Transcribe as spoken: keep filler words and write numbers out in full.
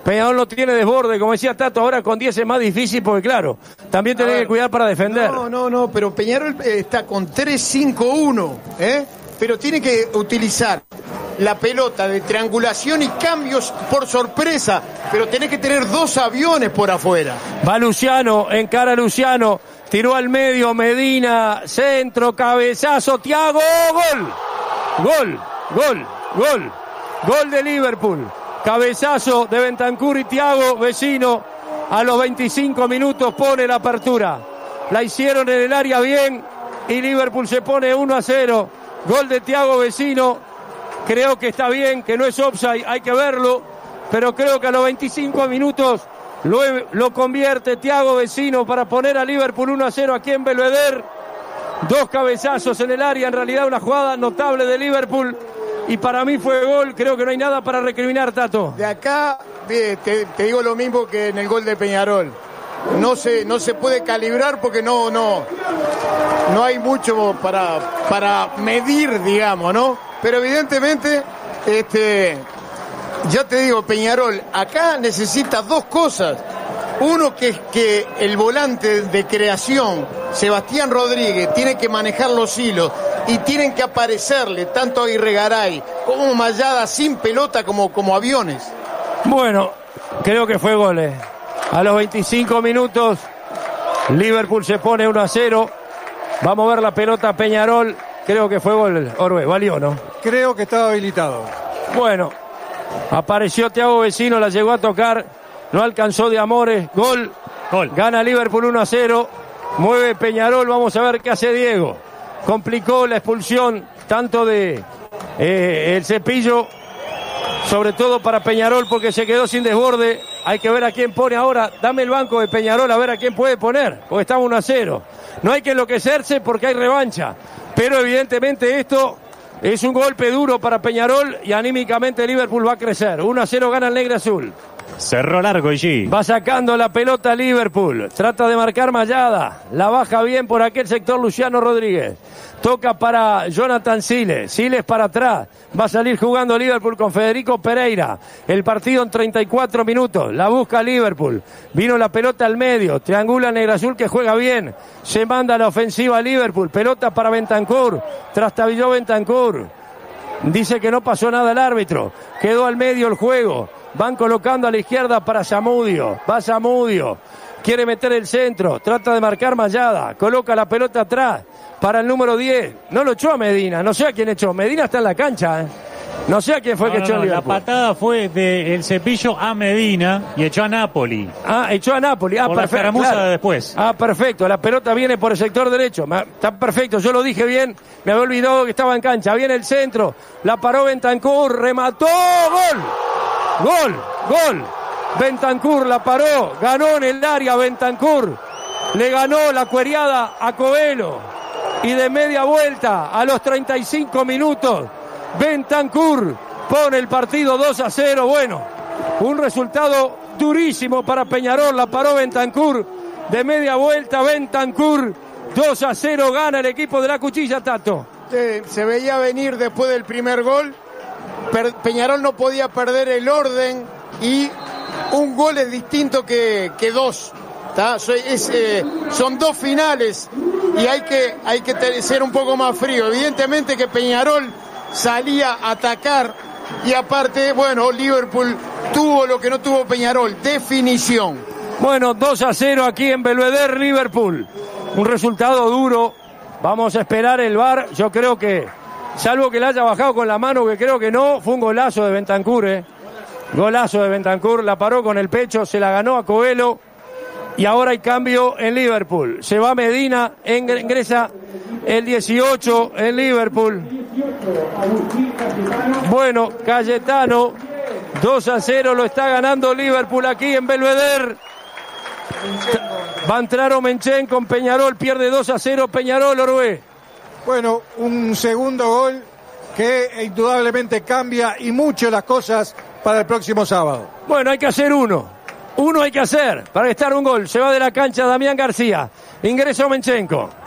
Peñarol no tiene desborde, como decía Tato, ahora con diez es más difícil porque claro, también tenés que cuidar para defender. No, no, no, pero Peñarol está con tres cinco uno, ¿eh? Pero tiene que utilizar la pelota de triangulación y cambios por sorpresa, pero tenés que tener dos aviones por afuera. Va Luciano, encara Luciano, tiró al medio, Medina, centro, cabezazo, Thiago, gol, gol, gol, gol, gol de Liverpool, cabezazo de Bentancur y Thiago, Vecino, a los veinticinco minutos pone la apertura, la hicieron en el área bien y Liverpool se pone uno a cero, gol de Thiago Vecino. Creo que está bien, que no es offside, hay que verlo, pero creo que a los veinticinco minutos lo, lo convierte Thiago Vecino para poner a Liverpool uno a cero aquí en Belvedere. Dos cabezazos en el área, en realidad una jugada notable de Liverpool y para mí fue gol, creo que no hay nada para recriminar, Tato. De acá te, te digo lo mismo que en el gol de Peñarol. No se, no se puede calibrar porque no, no, no hay mucho para, para medir, digamos, ¿no? Pero evidentemente, este, ya te digo, Peñarol, acá necesita dos cosas. Uno, que es que el volante de creación, Sebastián Rodríguez, tiene que manejar los hilos y tienen que aparecerle tanto a Aguirregaray como Mayada sin pelota como, como aviones. Bueno, creo que fue gol. Eh. A los veinticinco minutos, Liverpool se pone uno a cero. Vamos a ver la pelota Peñarol. Creo que fue gol, Orbe, valió, ¿no? Creo que estaba habilitado. Bueno, apareció Thiago Vecino, la llegó a tocar, no alcanzó de Amores, gol, gol. Gana Liverpool uno a cero, mueve Peñarol, vamos a ver qué hace Diego. Complicó la expulsión tanto de eh, el Cepillo, sobre todo para Peñarol porque se quedó sin desborde. Hay que ver a quién pone ahora, dame el banco de Peñarol a ver a quién puede poner, porque estamos uno a cero. No hay que enloquecerse porque hay revancha. Pero evidentemente esto es un golpe duro para Peñarol y anímicamente Liverpool va a crecer. uno a cero gana el negro azul. Cerró largo allí. Va sacando la pelota Liverpool. Trata de marcar Mayada. La baja bien por aquel sector Luciano Rodríguez. Toca para Jonathan Siles. Siles para atrás. Va a salir jugando Liverpool con Federico Pereira. El partido en treinta y cuatro minutos. La busca Liverpool. Vino la pelota al medio. Triangula Negro Azul que juega bien. Se manda la ofensiva Liverpool. Pelota para Bentancur. Trastabilló Bentancur. Dice que no pasó nada el árbitro. Quedó al medio el juego. Van colocando a la izquierda para Zamudio. Va Zamudio. Quiere meter el centro. Trata de marcar Mayada. Coloca la pelota atrás para el número diez. No lo echó a Medina. No sé a quién echó. Medina está en la cancha, ¿eh? No sé a quién fue no, que echó no, a Liverpool. La patada fue del Cepillo a Medina y echó a Napoli. Ah, echó a Napoli. Ah, por perfecto. La claro. de después. Ah, perfecto. La pelota viene por el sector derecho. Está perfecto. Yo lo dije bien. Me había olvidado que estaba en cancha. Viene el centro. La paró Bentancur. Remató. ¡Gol! Gol, gol. Bentancur la paró, ganó en el área Bentancur. Le ganó la cueriada a Coelho. Y de media vuelta a los treinta y cinco minutos, Bentancur pone el partido dos a cero. Bueno, un resultado durísimo para Peñarol. La paró Bentancur. De media vuelta Bentancur. dos a cero gana el equipo de la Cuchilla, Tato. Sí, se veía venir después del primer gol. Peñarol no podía perder el orden y un gol es distinto que, que dos. Es, eh, son dos finales y hay que, hay que ser un poco más frío. Evidentemente que Peñarol salía a atacar y aparte, bueno, Liverpool tuvo lo que no tuvo Peñarol, definición. Bueno, dos a cero aquí en Belvedere, Liverpool. Un resultado duro. Vamos a esperar el V A R. Yo creo que, salvo que le haya bajado con la mano, que creo que no, fue un golazo de Bentancur, ¿eh? Golazo de Bentancur, la paró con el pecho, se la ganó a Coelho. Y ahora hay cambio en Liverpool. Se va Medina, ingresa el dieciocho en Liverpool. Bueno, Cayetano, dos a cero lo está ganando Liverpool aquí en Belvedere. Va a entrar Omenchen con Peñarol, pierde dos a cero Peñarol, Orbe. Bueno, un segundo gol que indudablemente cambia y mucho las cosas para el próximo sábado. Bueno, hay que hacer uno. Uno hay que hacer para estar un gol. Se va de la cancha Damián García. Ingresa Omenchenko.